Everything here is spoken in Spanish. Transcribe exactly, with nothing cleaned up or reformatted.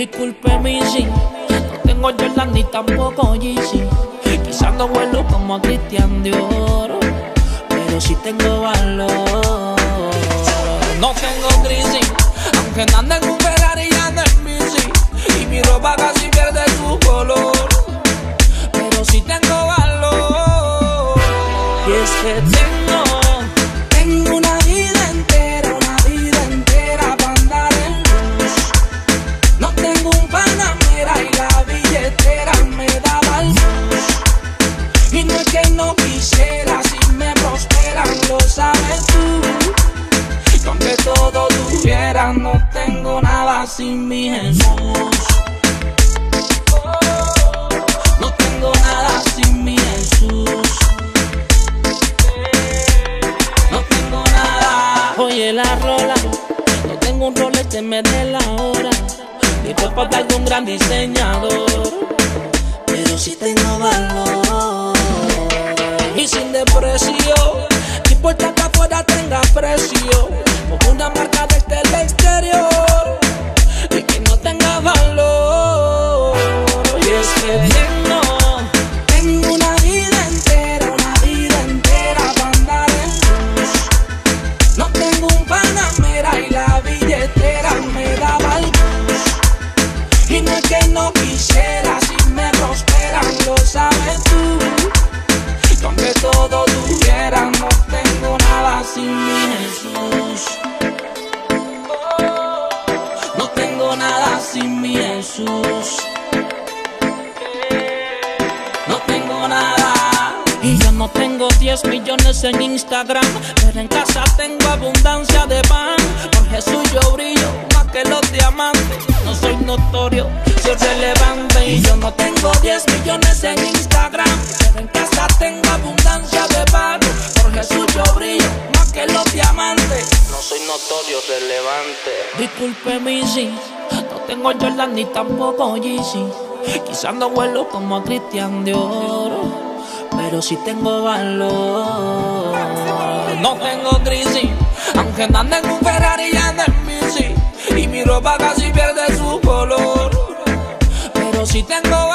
Disculpe mi sí, no tengo Jordan ni tampoco Yeezy. Quizás no vuelo como Cristian Dior, pero sí tengo valor. No tengo crisis, aunque no ande en un Ferrari y ande en bici, y mi ropa casi pierde su color, pero sí tengo valor. Y es que tengo, tengo una vida entera, una vida entera para andar en luz. No tengo un Panamera y la billetera me daba el luz. Y no es que no quisiera, si me prosperan lo sabes tú. Y aunque todo tuviera, no tengo nada sin mi Jesús. No tengo nada sin mi Jesús. No tengo nada. Oye la rola, no tengo un Rolex que me dé la hora, ni ropa de algún gran diseñador, pero sí tengo valor. Y sin desprecio, no importa que afuera tenga precio, como una marca desde el exterior, y que no tenga valor. Y es que tengo, tengo una vida entera, una vida entera para andar en luz. No tengo un Panamera y la billetera me daba el bus. Y no es que no quisiera, si me prosperan lo sabes tú. Y aunque todo tuviera, no tengo nada sin mi Jesús. No tengo nada sin mi Jesús. No tengo nada. Y yo no tengo diez millones en Instagram, pero en casa tengo abundancia de pan. Por Jesús yo brillo más que los diamantes. No soy notorio, soy relevante. Y yo no tengo diez millones en Instagram, pero en casa tengo abundancia de pan. Por Jesús yo brillo más que los diamantes. No soy notorio, relevante. Disculpe mi sí, no tengo Jordan ni tampoco Yeezy. Quizás no vuelo como Cristian Dior, pero sí tengo valor. No tengo crisis, aunque no ande en un Ferrari y ande en bici, y mi ropa casi pierde su color, pero sí tengo valor.